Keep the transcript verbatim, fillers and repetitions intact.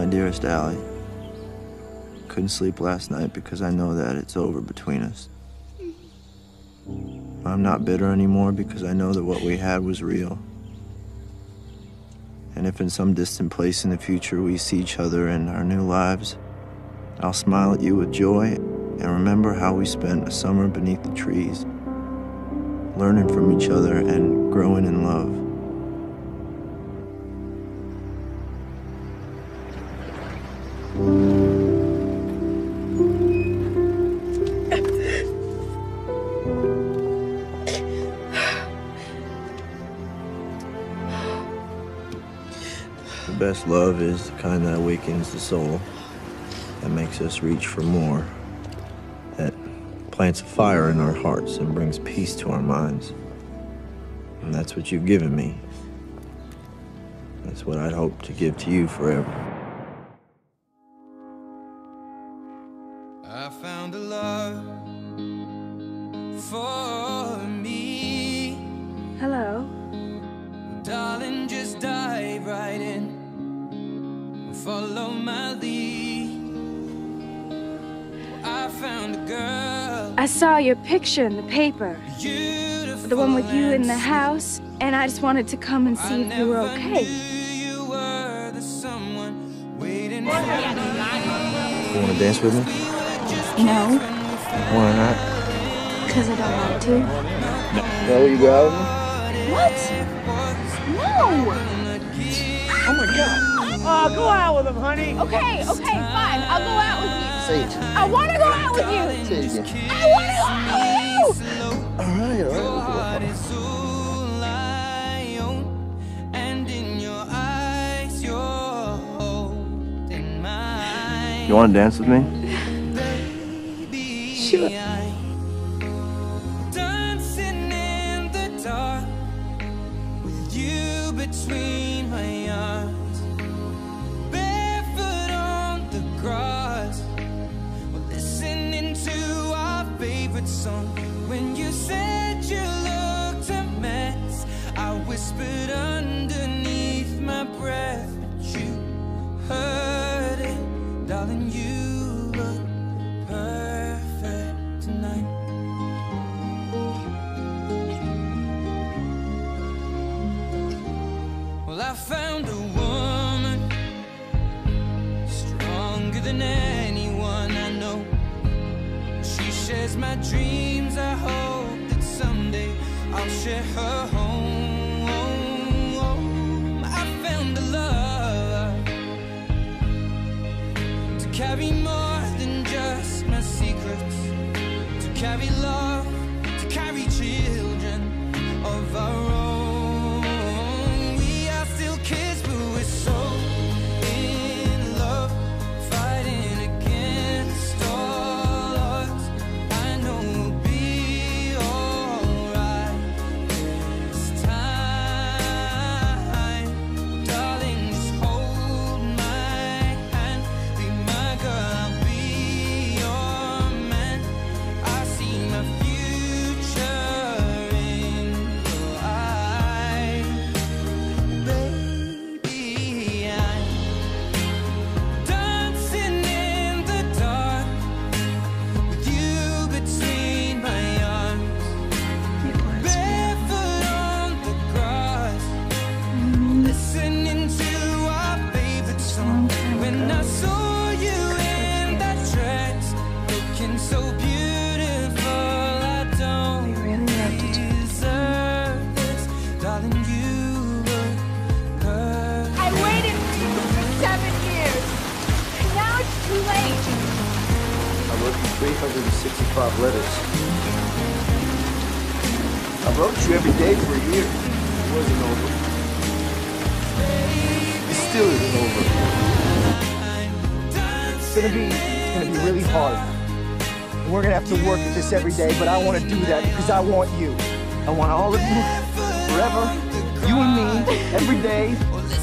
My dearest Allie, couldn't sleep last night because I know that it's over between us. I'm not bitter anymore because I know that what we had was real. And if in some distant place in the future we see each other in our new lives, I'll smile at you with joy and remember how we spent a summer beneath the trees, learning from each other and growing in love. The best love is the kind that awakens the soul, that makes us reach for more, that plants a fire in our hearts and brings peace to our minds. And that's what you've given me. That's what I'd hope to give to you forever. I found a love for me. Hello. Darling, just dive right in. Follow my lead. I found a girl. I saw your picture in the paper. Beautiful, the one with you in the house, and I just wanted to come and see if you were okay. You were the someone waiting for me. You want to dance with me? No. Why not? Because I don't want to. No, you go out with me? What? No! Oh my God! Oh, go out with him, honey. Okay, okay, fine. I'll go out with you. Say it. I want to go out with you. Say it again. I want to go out with you. All right, all right. You want to dance with me? Sure. Between my arms, barefoot on the grass, we're listening to our favorite song. When you said you looked a mess, I whispered underneath my breath, but you heard it, darling. You look perfect tonight. Well, I found a woman stronger than anyone I know. She shares my dreams. I hope that someday I'll share her home. I found a love to carry more than just my secrets, to carry love, to carry children of our own. three hundred sixty-five letters. I wrote you every day for a year. It wasn't over. It still isn't over. It's gonna be, it's gonna be really hard. And we're gonna have to work at this every day, but I want to do that because I want you. I want all of you, forever, you and me, every day,